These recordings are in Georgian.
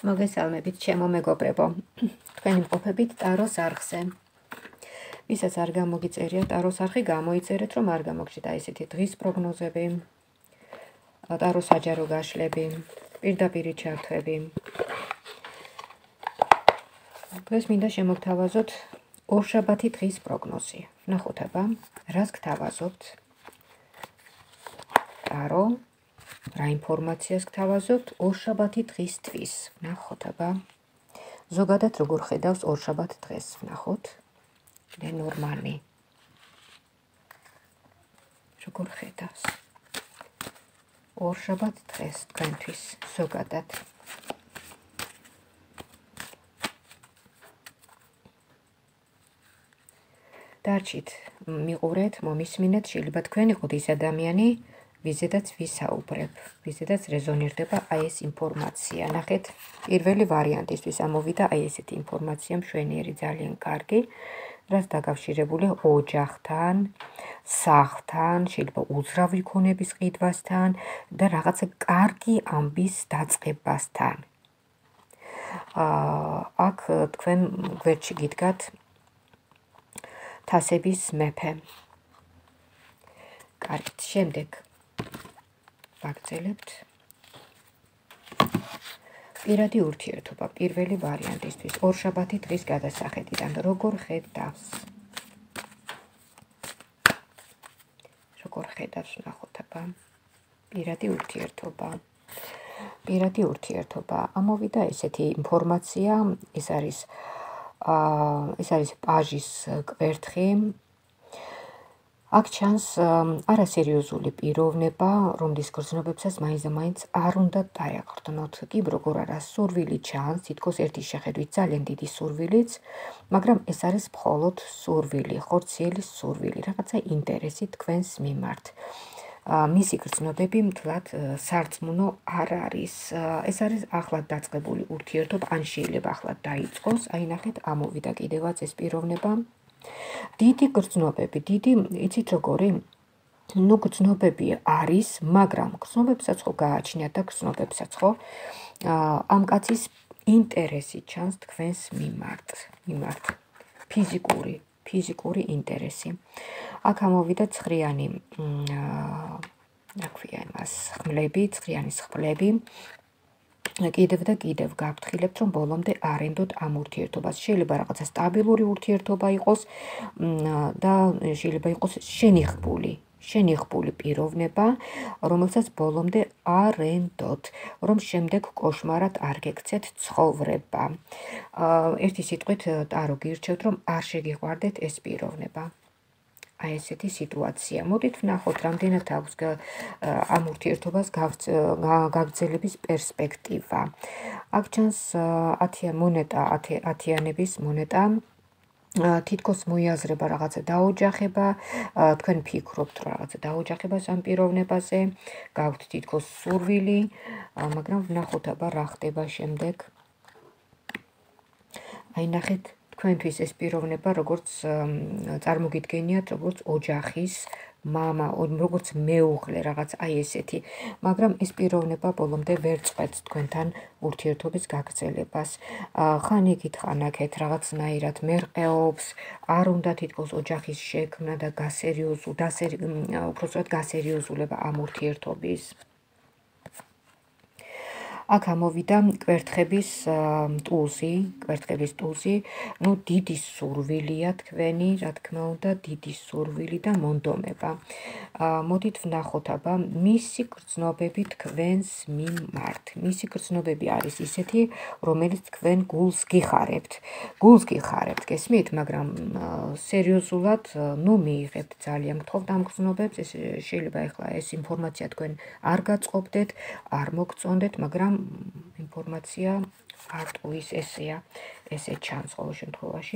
მოგესალმებით, ჩემო მეგობრებო. თქვენი მყოფებით ტაროს არხზე. ვისაც არ გამოგიწერია ტაროს არხი, გამოიწერეთ, რომ არ გამოგჩნდეთ აი ესეთი დღის პროგნოზები, ტაროს საჯარო გაშლები, პირდაპირი ჩართვები. დღეს მინდა შემოგთავაზოთ ორშაბათი დღის პროგნოზი. ვნახოთ აბა, რას გთავაზობთ? ტარო რა ინფორმაციას გთავაზობთ ორშაბათი დღისთვის? ვნახოთ აბა. ზოგადად როგორ ხედავს ორშაბათ დღეს? ვნახოთ. ლენორმანი. როგორ ხედავს? ორშაბათ დღეს თქვენთვის ზოგადად. დარჩით, მიყურეთ, მომისმინეთ, შეიძლება თქვენ იყოთ ის ადამიანი, ვიზედაც ვისაუბრებ, ვიზედაც რეზონირდება აი ეს ინფორმაცია. ნახეთ, პირველი ვარიანტისთვის ამოვიდა აი ესეთი ინფორმაცია მშვენიერი, ძალიან კარგი, რაც დაკავშირებული ოჯახთან, სახლთან, შეიძლება უძრავი ქონების ყიდვასთან და რაღაცა კარგი ამბის დაწყებასთან. აქ თქვენ გვერდში გიდგათ თასების მეფე. კარგით, შემდეგ ვაგრძელებთ. პირადი ურთიერთობა, პირველი ვარიანტისთვის, ორშაბათი დღის გადასახედიდან, როგორ ხედავს? როგორ ხედავს, ვნახოთ აბა. პირადი ურთიერთობა. პირადი ურთიერთობა. ამოვიდა ესეთი ინფორმაცია, ეს არის პაჟის კვერთხი. აქ ჩანს არასერიოზული პიროვნება, რომლის გრძნობებსაც მაინც არ უნდა დაეყრდნოთ. კი, როგორ არა, სურვილი ჩანს, თითქოს ერთის შეხედვით ძალიან დიდი სურვილიც, მაგრამ ეს არის მხოლოდ სურვილი, ხორციელი სურვილი, რაღაცა ინტერესი თქვენს მიმართ. მისი გრძნობები მთლად სარწმუნო არ არის. ეს არის ახლად დაწყებული ურთიერთობა, ან შეიძლება ახლად დაიწყოს. აი ნახეთ, ამოვიდა კიდევაც ეს პიროვნება. დიდი გრძნობები, იცით როგორი? ნუ გრძნობები არის, მაგრამ გრძნობებსაც ხო გააჩნიათ და გრძნობებსაც ხო ამ კაცის ინტერესი ჩანს თქვენს მიმართ. ფიზიკური ინტერესი. აქ ამოვიდა ცხრიანი, აქვია იმას, ცხრიანის ხმლები. კიდევ და კიდევ გაფრთხილებთ, რომ ბოლომდე არ ენდოთ ამ ურთიერთობას. შეიძლება რაღაცა სტაბილური ურთიერთობა იყოს და შეიძლება იყოს შენიღბული პიროვნება, რომელსაც ბოლომდე არ ენდოთ, რომ შემდეგ კოშმარად არ გექცეთ ცხოვრება. ერთი სიტყვით ტარო გირჩევთ, რომ არ შეგიყვარდეთ ეს პიროვნება. აი ესეთი სიტუაცია. მოდით ვნახოთ, რამდენად აქვს ამ ურთიერთობას გაგრძელების პერსპექტივა. აქ ჩანს ათიანების მონეტა. თითქოს მოიაზრება რაღაცა დაოჯახება, თქვენ ფიქრობთ რაღაცა დაოჯახებას ამ პიროვნებაზე, გაქვთ თითქოს სურვილი, მაგრამ ვნახოთ აბა რა ხდება შემდეგ. აი ნახეთ, თქვენთვის ეს პიროვნება როგორც წარმოგიდგენიათ, როგორც ოჯახის მამა, როგორც მეუღლე, რაღაც აი ესეთი, მაგრამ ეს პიროვნება ბოლომდე ვერ წყვეტს თქვენთან ურთიერთობის გაგრძელებას. ხან იგით, ხან აქეთ რაღაცნაირად მერყეობს, არ უნდა თითქოს ოჯახის შექმნა და უпростоრად გასერიოზულება ამ ურთიერთობის. აქ ამოვიდა კვერთხების ტულზი, ნუ დიდი სურვილია თქვენი, რა თქმა უნდა, დიდი სურვილი და მონდომება. მოდით ვნახოთ აბა, მისი გრძნობები თქვენს მიმართ. მისი გრძნობები არის ისეთი, რომელიც თქვენ გულს გიხარებთ. გესმით, მაგრამ სერიოზულად, ნუ მიიღებთ, ძალიან გთხოვთ ამ გრძნობებს. ეს შეიძლება ახლა ეს ინფორმაცია თქვენ არ გაწყობდეთ, არ მოგწონდეთ, მაგრამ ინფორმაცია არტყვის ესე ჩანს ყოველ შემთხვევაში.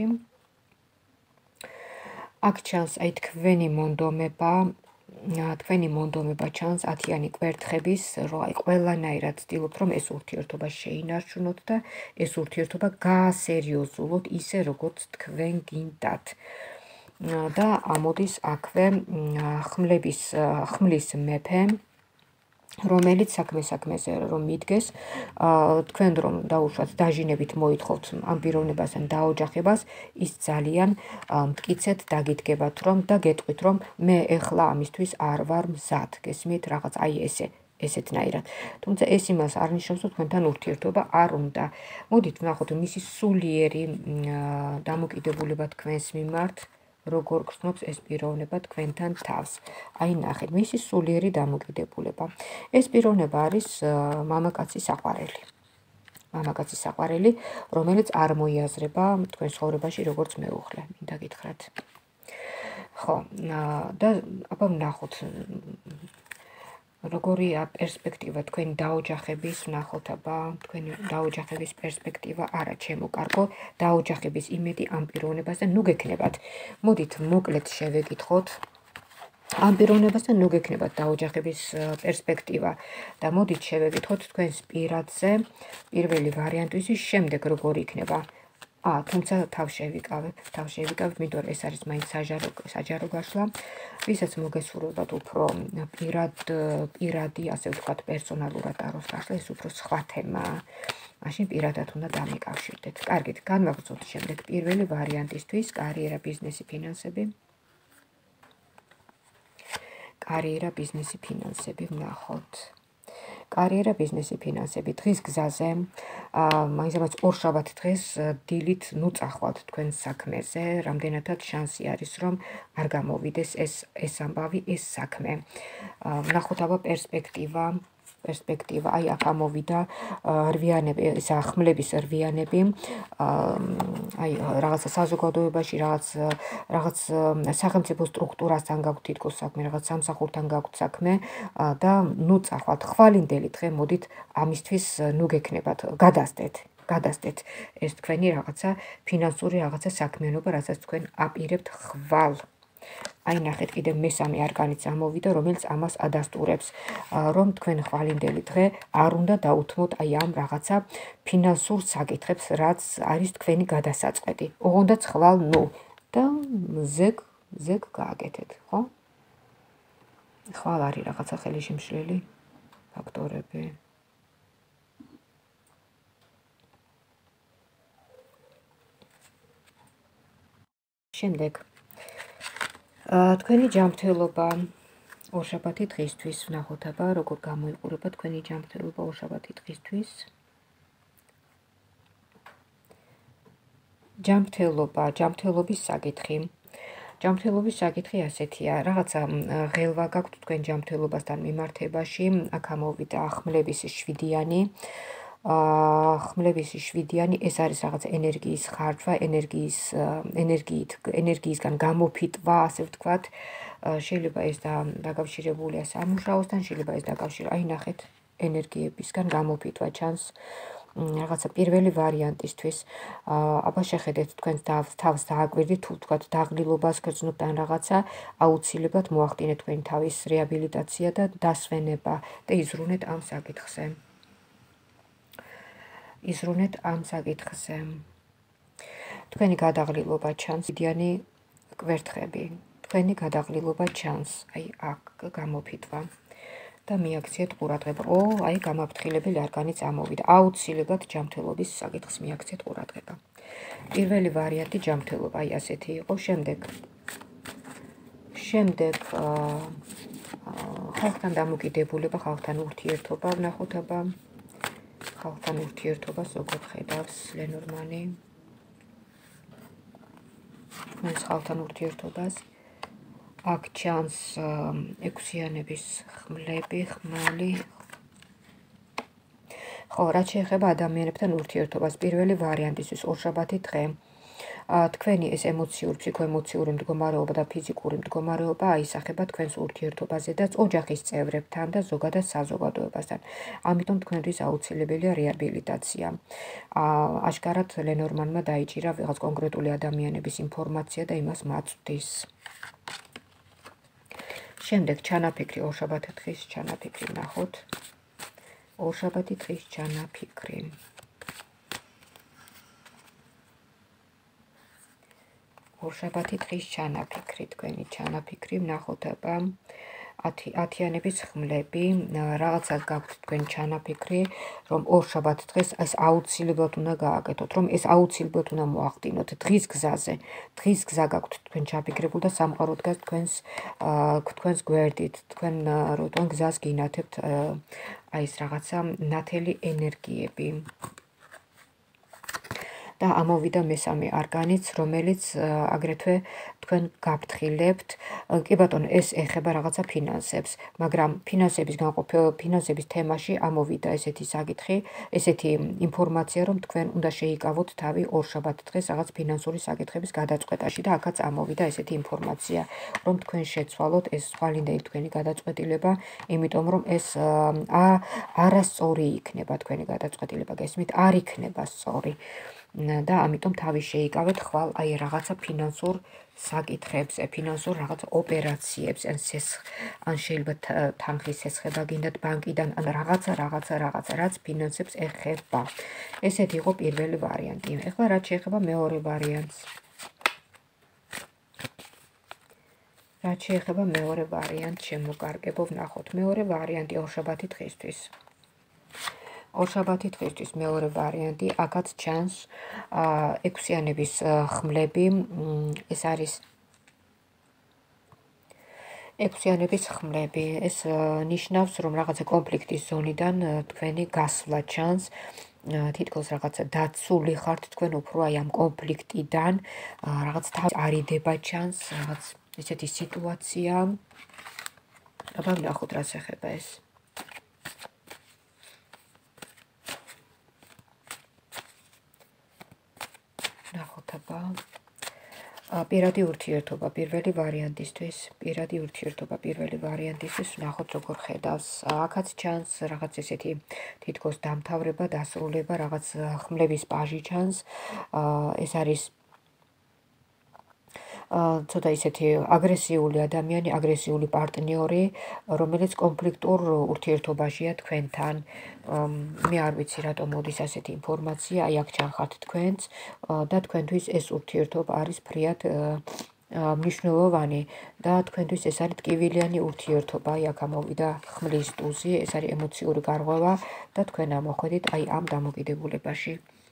აქ ჩანს აი თქვენი მონდომება ჩანს ათიანი კვერთხების, აი ყველანაირად ცდილობთ, რომ ეს ურთიერთობა შეინარჩუნოთ და ეს ურთიერთობა გაასერიოზულოთ ისე, როგორც თქვენ გინდათ. და ამოდის აქვე ხმლის მეფე. რომელიც საქმეზე რომ მიდგეს, თქვენ რომ დაუშვათ დაჟინებით მოითხოვთ ამ პიროვნებასთან დაოჯახებას, ის ძალიან მტკიცედ დაგიდგებათ რომ და გეტყვით რომ მე ეხლა ამისთვის არ ვარ მზად, გესმით, რაღაც აი ესეთნაირად. თუმცა ეს იმას არ ნიშნავს, რომ თქვენთან ურთიერთობა არ უნდა. მოდით ვნახოთ მისი სულიერი დამოკიდებულება თქვენს მიმართ. როგორ გრძნობს ეს პიროვნება თქვენთან თავს. აი ნახეთ, მისი სულიერი დამოკიდებულება. ეს პიროვნება არის მამაკაცის საყვარელი. მამაკაცის საყვარელი, რომელიც არ მოიაზრება თქვენ ცხოვრებაში როგორც მეუღლე. მინდა გითხრათ. ხო, და აბა ვნახოთ როგორია პერსპექტივა თქვენი დაოჯახების, ვნახოთ აბა თქვენი დაოჯახების პერსპექტივა არა ჩემო კარგო, დაოჯახების იმედი ამ პიროვნებასთან ნუ გექნებათ. მოდით მოკლედ შევეკითხოთ ამ პიროვნებასთან ნუ გექნებათ დაოჯახების პერსპექტივა და მოდით შევეკითხოთ თქვენს პირადზე პირველი ვარიანტის შემდეგ როგორი იქნება. თუმცა თავ შევიკავებ, იმიტომ რომ ეს არის მაინც საჯარო გაშლა, ვისაც მოგესურვებათ უფრო პირადი, ასე ვთქვათ, პერსონალურად აროს გაშლა, ეს უფრო სხვა თემაა. მაშინ პირადად უნდა დამიკავშირდეთ. კარგით, განვაგრძოთ შემდეგ პირველი ვარიანტისთვის კარიერა, ბიზნესი, ფინანსები. კარიერა, ბიზნესი, ფინანსები ვნახოთ. კარიერა, ბიზნესი, ფინანსები დღის გზაზე, მაინც ორშაბათ დღეს დილით ნუ წახვალთ თქვენ საქმეზე, რამდენადაც შანსი არის რომ არ გამოვიდეს ეს ამბავი, ეს საქმე. ვნახოთ აბა პერსპექტივა, აი აქ ამოვიდა რვიანები, ეს ხმლების რვიანები, აი რაღაცა საზოგადოებაში, რაღაც სახელმწიფო სტრუქტურასთან გაქვთ თითქოს საქმე, რაღაც სამსახურთან გაქვთ საქმე და ნუ წახვალთ ხვალინდელი დღე, მოდით ამისთვის ნუ გექნებათ, გადასდეთ ეს თქვენი რაღაცა ფინანსური რაღაცა საქმიანობა, რასაც თქვენ აპირებთ ხვალ. აი ნახეთ, კიდე მესამე არკანიც ამოვიდა, რომელიც ამას ადასტურებს, რომ თქვენ ხვალინდელი დღე არ უნდა დაუთმოთ აი ამ რაღაცა ფინანსურ საკითხებს, რაც არის თქვენი გადასაწყვეტი. ოღონდაც ხვალ ნუ და ზეგ გააკეთეთ, ხო? ხვალ არის რაღაცა ხელისშემშლელი ფაქტორები. შემდეგ თქვენი ჯანმრთელობა ორშაბათი დღისთვის ვნახოთ აბა როგორ გამოიყურება თქვენი ჯანმრთელობა ორშაბათი დღისთვის. ჯანმრთელობის საკითხი. ჯანმრთელობის საკითხი ასეთია, რაღაცა ღელვა გაქვთ თქვენ ჯანმრთელობასთან მიმართებაში, აქ ამოვიდა ხმლების 7-იანი. ხმლების 7-იანი, ეს არის რაღაც ენერგიის ხარჯვა, ენერგიისგან გამოფიტვა, ასე ვთქვათ. შეიძლება ეს დაკავშირებულია სამუშაოსთან, შეიძლება ეს დაკავშირება, აი ნახეთ, ენერგიებისგან გამოფიტვა ჩანს. რაღაცა პირველი ვარიანტისთვის, აბა შეხედეთ თქვენ თავს დააკვირდით, თუ თქვათ დაღლილობას გრძნობთ ან რაღაცა, აუცილებლად მოახდინეთ თქვენი თავის რეაბილიტაცია და დასვენება და იზრუნეთ ამ საკითხზე. თქვენი გადაღლილობა ჩანს, იდიანი კვერთხები. თქვენი გადაღლილობა ჩანს, აი აქ გამოფიტვა. და მიაქციეთ ყურადღება. აი გამაფრთხილებელი არკანიც ამოვიდა. აუცილებლად ჯანმრთელობის საკითხს მიაქციეთ ყურადღება. პირველი ვარიანტი ჯანმრთელობა, აი ასეთი იყო. შემდეგ ხალხთან დამოკიდებულება, ხალხთან ურთიერთობა ვნახოთ აბა. ხალხთან ურთიერთობას როგორ ხედავს ლენორმანი? თქვენს ხალხთან ურთიერთობას აქ ჩანს 6-იანების ხმალი. ხო, რაც შეეხება ადამიანებთან ურთიერთობას, პირველი ვარიანტისთვის ორშაბათი დღე. თქვენი ეს ფსიქოემოციური მდგომარეობა და ფიზიკური მდგომარეობა აისახება თქვენს ურთიერთობაზე და ოჯახის წევრებთან და ზოგადად საზოგადოებასთან. ამიტომ თქვენთვის აუცილებელია რეაბილიტაცია. აშკარად ლენორმანმა დაიჭირა რაღაც კონკრეტული ადამიანების ინფორმაცია და იმას მაწვდის. შემდეგ ჩანაფიქრი, ორშაბათი დღის ჩანაფიქრი ვნახოთ. ორშაბათი დღის ჩანაფიქრი. ორშაბათი დღის ჩანაფიქრი, თქვენი ჩანაფიქრი ვნახოთ აბა. ათიანების ხმლები, რაღაცას გაქვთ თქვენ ჩანაფიქრი, რომ ორშაბათ დღეს ეს აუცილებლად უნდა გააკეთოთ, რომ ეს აუცილებლად უნდა მოახდინოთ დღის გზაზე. დღის გზა გაქვთ თქვენ ჩაფიქრებული და სამყარო დგას თქვენს გვერდით, თქვენ გზას გინათებთ აი ეს რაღაცა ნათელი ენერგიები. და ამოვიდა მესამე არკანიც, რომელიც აგრეთვე თქვენ გაფრთხილებთ. კი ბატონო, ეს ეხება რაღაცა ფინანსებს, მაგრამ ფინანსების თემაში ამოვიდა ესეთი საკითხი, ესეთი ინფორმაცია, რომ თქვენ უნდა შეიკავოთ თავი ორშაბათ დღეს რაღაც ფინანსური საკითხების გადაწყვეტაში და აქაც ამოვიდა ესეთი ინფორმაცია, რომ თქვენ შეცვალოთ ეს ხვალინდელი თქვენი გადაწყვეტილება, იმიტომ რომ ეს არასწორი იქნება თქვენი გადაწყვეტილება, გესმით, არ იქნება სწორი. და ამიტომ თავი შეიკავეთ ხვალ აი რაღაცა ფინანსურ საკითხებს, ფინანსურ რაღაც ოპერაციებს, ან შეიძლება თანხის სესხება გინდათ ბანკიდან, ან რაღაცა, რაც ფინანსებს ეხება. ესეთი იყო პირველი ვარიანტი. ეხლა რაც შეეხება მეორე ვარიანტს. რაც შეეხება მეორე ვარიანტს, შემოგარგებო ვნახოთ. მეორე ვარიანტი ორშაბათი დღისთვის. ორშაბათი დღისთვის მეორე ვარიანტი, აქაც ჩანს ექვსიანების ხმლები, ეს არის ექვსიანების ხმლები, ეს ნიშნავს, რომ რაღაცა კონფლიქტის ზონიდან თქვენი გასვლა ჩანს, თითქოს რაღაცა დაცული ხართ თქვენ უფრო აი ამ კონფლიქტიდან, რაღაც არიდება ჩანს, რაღაც ესეთი სიტუაცია. აბა ვნახოთ რას ეხება ეს. პირადი ურთიერთობა პირველი ვარიანტისთვის, ვნახოთ როგორ ხედავს. აქაც ჩანს რაღაც ესეთი თითქოს დამთავრება, დასრულება, რაღაც ხმლების პაჟი ჩანს. ეს არის ცოტა ისეთი აგრესიული ადამიანი, აგრესიული პარტნიორი, რომელიც კონფლიქტურ ურთიერთობაშია თქვენთან. მე არ ვიცი რატომ მოდის ასეთი ინფორმაცია, აი აქ ჩანხართ თქვენც და თქვენთვის ეს ურთიერთობა არის ფრიად მნიშვნელოვანი და თქვენთვის ეს არის ტკივილიანი ურთიერთობა. აი აქ ამოვიდა ხმლის ტუზი, ეს არის ემოციური გარღვევა და თქვენ ამოხვედით აი ამ დამოკიდებულებაში.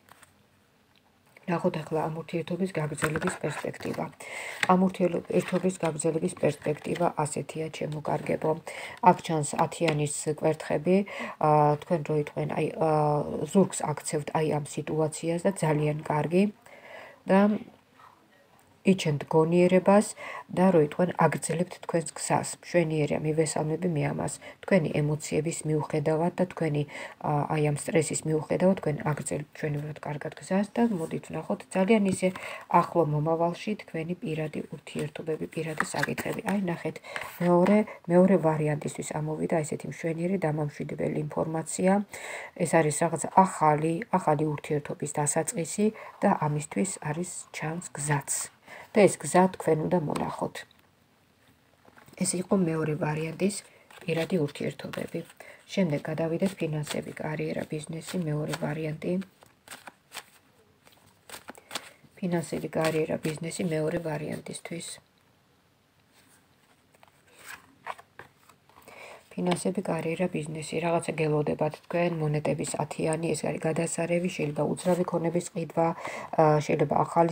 ნახოთ ახლა ამ ურთიერთობის გაგრძელების პერსპექტივა. ამ ურთიერთობის გაგრძელების პერსპექტივა ასეთია, ჩემო კარგებო. აქ ჩანს ათიანის კვერთხები, თქვენ როიტყვენ აი ზურგს აქცევთ აი ამ სიტუაციას და ძალიან კარგი და იჩენთ გონიერებას და როიტყვენ აგრძელებთ თქვენს გზას. მშვენიერია, მივესალმები მე ამას. თქვენი ემოციების მიუხედავად და თქვენი აი ამ სტრესის მიუხედავად თქვენ აგრძელებთ მშვენივრად კარგად გზას და მოდით ვნახოთ ძალიან ისე ახლო მომავალში თქვენი პირადი ურთიერთობები, პირადი საკითხები. აი ნახეთ, მეორე ვარიანტისთვის ამოვიდა ესეთი მშვენიერი დამამშვიდებელი ინფორმაცია. ეს არის რაღაც ახალი ურთიერთობის დასაწყისი და ამისთვის არის ჩანს გზაც. და ეს გზა თქვენ უნდა მონახოთ. ეს იყო მეორე ვარიანტის პირადი ურთიერთობები. შემდეგ გადავიდეთ ფინანსები, კარიერა, ბიზნესი, მეორე ვარიანტი. ფინანსები, კარიერა, ბიზნესი, მეორე ვარიანტისთვის. ფინანსები, კარიერა, ბიზნესი, რაღაცა გელოდებათ თქვენ, მონეტების ათიანი, ეს არის გადასარევი, შეიძლება უძრავი ქონების ყიდვა, შეიძლება ახალი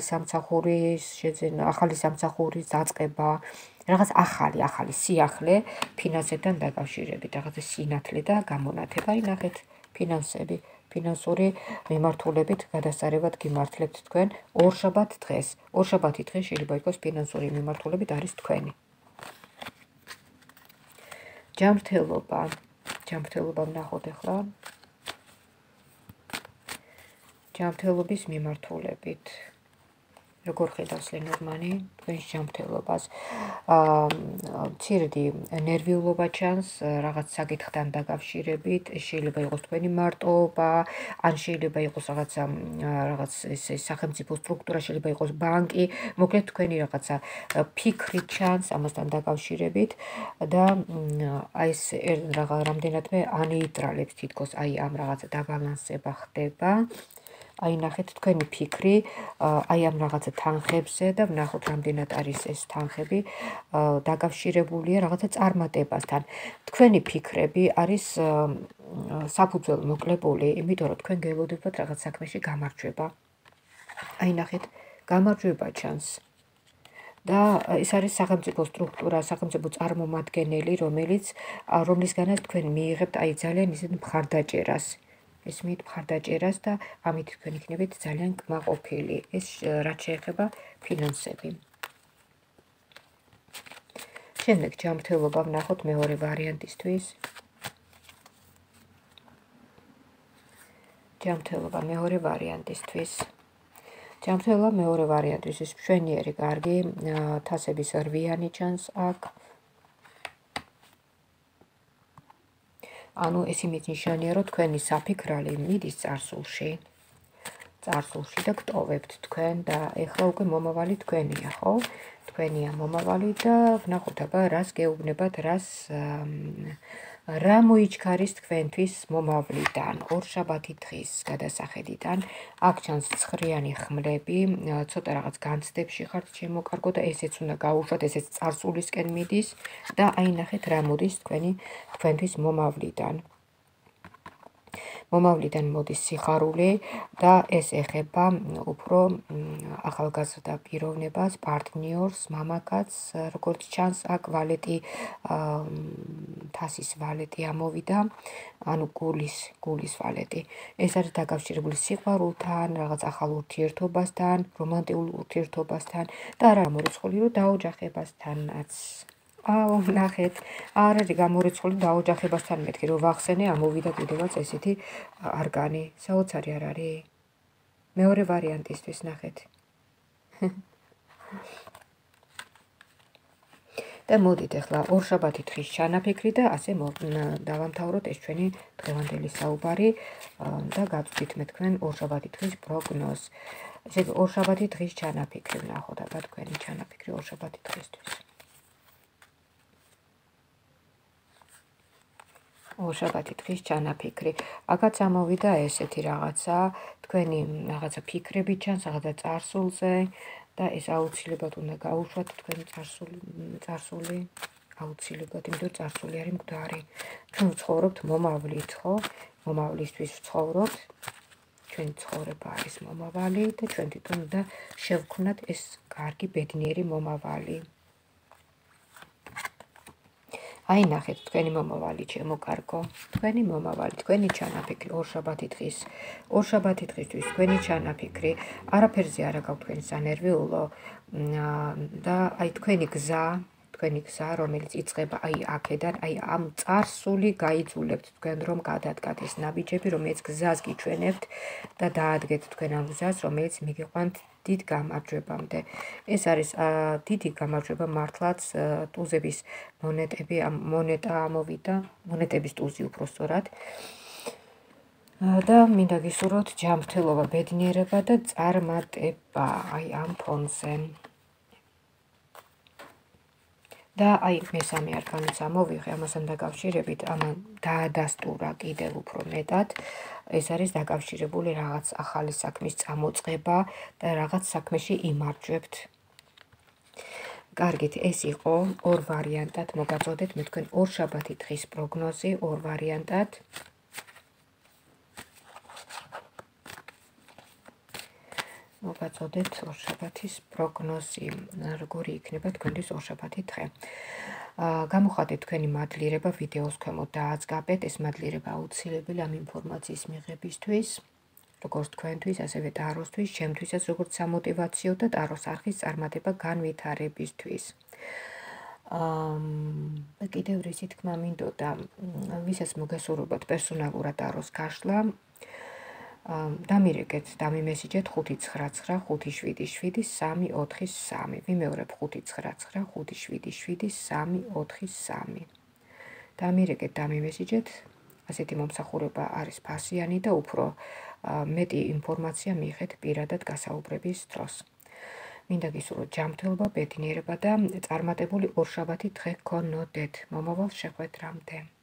სამსახურის დაწყება, რაღაც ახალი სიახლე ფინანსებთან დაკავშირებით, რაღაცა სინათლე და გამონათება. აი ნახეთ, ფინანსები, ფინანსური მიმართულებით გადასარევად გიმართლებთ თქვენ ორშაბათ დღეს. ორშაბათი დღეს შეიძლება იყოს ფინანსური მიმართულებით არის თქვენი. ჯანმრთელობა ვნახოთ ახლა. ჯანმრთელობის მიმართულებით. როგორ ხედავს ლენორმანი თქვენს ჯანმრთელობას? მცირედი ნერვიულობა ჩანს რაღაც საკითხთან დაკავშირებით, შეიძლება იყოს თქვენი მარტოობა, ან შეიძლება იყოს რაღაც ესე სახელმწიფო სტრუქტურა, შეიძლება იყოს ბანკი, მოკლედ თქვენი რაღაცა ფიქრი ჩანს ამასთან დაკავშირებით და აი ეს რამდენადმე ანეიტრალებს თითქოს აი ამ რაღაცა დაბალანსება ხდება. აი ნახეთ თქვენი ფიქრი აი ამ რაღაცა თანხებზე და ვნახოთ რამდენად არის ეს თანხები დაკავშირებულია რაღაცა წარმატებასთან. თქვენი ფიქრები არის საფუძველ მოკლებული, იმიტომ რომ თქვენ გელოდებათ რაღაც საქმეში გამარჯვება. აი ნახეთ, გამარჯვება ჩანს. და ეს არის სახელმწიფო სტრუქტურა, სახელმწიფო წარმომადგენელი, რომლისგანაც თქვენ მიიღებთ აი ძალიან ისეთ მხარდაჭერას. ესმით მხარდაჭერას და ამით თქვენ იქნებით ძალიან კმაყოფილი. ეს რაც შეეხება ფინანსები. შემდეგ ჯანმრთელობა ვნახოთ მეორე ვარიანტისთვის. ჯანმრთელობა მეორე ვარიანტისთვის. ჯანმრთელობა მეორე ვარიანტისთვის მშვენიერი, კარგი, თასების რვიანი ჩანს აქ. ანუ ეს იმით ნიშანია, რომ თქვენი საფიქრალი მიდის წარსულში და გტოვებთ თქვენ და ეხლა უკვე მომავალი თქვენია, ხო? თქვენია მომავალი და ვნახოთ აბა რას გეუბნებათ, რა მოიჩქარის თქვენთვის მომავლიდან, ორშაბათი დღის გადასახედიდან. აქ ჩანს ცხრიანი ხმლები, ცოტა რაღაც განცდებში ხართ შემოკარგო და ესეც უნდა გაუშვათ, ესეც წარსულისკენ მიდის და აი ნახეთ რა მოდის თქვენთვის მომავლიდან. მომავლიდან მოდის სიხარული და ეს ეხება უფრო ახალგაზრდა პიროვნებას, პარტნიორს, მამაკაცს, როგორც ჩანს აქ ვალეტი, თასის ვალეტი ამოვიდა, ანუ გულის ვალეტი. ეს არის დაკავშირებული სიყვარულთან, რაღაც ახალ ურთიერთობასთან, რომანტიკულ ურთიერთობასთან და არა მორიცხული რომ დაოჯახებასთანაც. ნახეთ, არ არის გამორიცხული დაოჯახებასთან მეთქი, რომ ვახსენე, ამოვიდა კიდევაც ესეთი არგანი. საოცარი არ არის? მეორე ვარიანტისთვის ნახეთ. და მოდით ახლა ორშაბათი დღის ჩანაფიქრი და ასე დავამთავროთ ეს ჩვენი დღევანდელი საუბარი და გაწვდით მე თქვენ ორშაბათი დღის პროგნოზს. ესე იგი ორშაბათი დღის ჩანაფიქრი ვნახოთ, აბა თქვენი ჩანაფიქრი ორშაბათი დღისთვის. ორშაბათი დღის ჩანაფიქრი. აქაც ამოვიდა ესეთი რაღაცა, თქვენი რაღაცა ფიქრები ჩანს, რაღაცა წარსულზე და ეს აუცილებლად უნდა გაუშვათ თქვენი წარსული, აუცილებლად, იმიტომ რომ წარსული არის მკვდარი. ჩვენ ვცხოვრობთ მომავლით, ხო? მომავლისთვის ვცხოვრობთ. ჩვენი ცხოვრება არის მომავალი და ჩვენ თვითონ უნდა შევქმნათ ეს კარგი ბედნიერი მომავალი. აი ნახეთ თქვენი მომავალი ჩემო კარგო, თქვენი მომავალი, თქვენი ჩანაფიქრი ორშაბათი დღისთვის თქვენი ჩანაფიქრი, არაფერზე არა გაქვთ თქვენი სანერვიულო და აი თქვენი გზა, რომელიც იწყება აი აქედან, აი ამ წარსული გაიძულებთ თქვენ რომ გადადგათ ეს ნაბიჯები, რომელიც გზას გიჩვენებთ და დაადგეთ თქვენ ამ გზას, რომელიც მიგიყვანთ დიდ გამარჯვებამდე. ეს არის დიდი გამარჯვება მართლაც ტუზების მონეტა ამოვიდა, მონეტების ტუზი უпростоრად. და მინდა გისურვოთ ჯანმრთელობა, ბედნიერება და წარმატება აი ამ ფონზე. და აი მესამე არკანიც ამოვიღე, ამასთან დაკავშირებით, ამან დაადასტურა კიდევ უფრო მეტად. ეს არის დაკავშირებული რაღაც ახალი საქმის წამოწყება და რაღაც საქმეში იმარჯვებთ. კარგით, ეს იყო ორ ვარიანტად, მოგაწოდეთ მე თქვენ ორშაბათი დღის პროგნოზი ორ ვარიანტად. მოგაწოდეთ ორშაბათის პროგნოზი, როგორი იქნება თქვენთვის ორშაბათი დღე. გამოხატეთ თქვენი მადლიერება ვიდეოს ქვემოთ დააწყაბეთ, ეს მადლიერება აუცილებელი ამ ინფორმაციის მიღებისთვის, როგორც თქვენთვის, ასევე ტაროსთვის, ჩემთვისაც როგორც სამოტივაციო და ტაროს არხის წარმატება განვითარებისთვის. და კიდევ რისი თქმა მინდოდა, ვისაც მოგესურვებათ პერსონალურად ტაროს გაშლა, დამირეკეთ, დამიმესიჯეთ 599577343. ვიმეორებ 599577343. დამირეკეთ, დამიმესიჯეთ, ასეთი მომსახურება არის ფასიანი და უფრო მეტი ინფორმაცია მიიღეთ პირადად გასაუბრების დროს. მინდა გისურვოთ ჯანმრთელობა, ბედნიერება და წარმატებული ორშაბათი დღე გქონოდეთ. მომავალ შეხვედრამდე.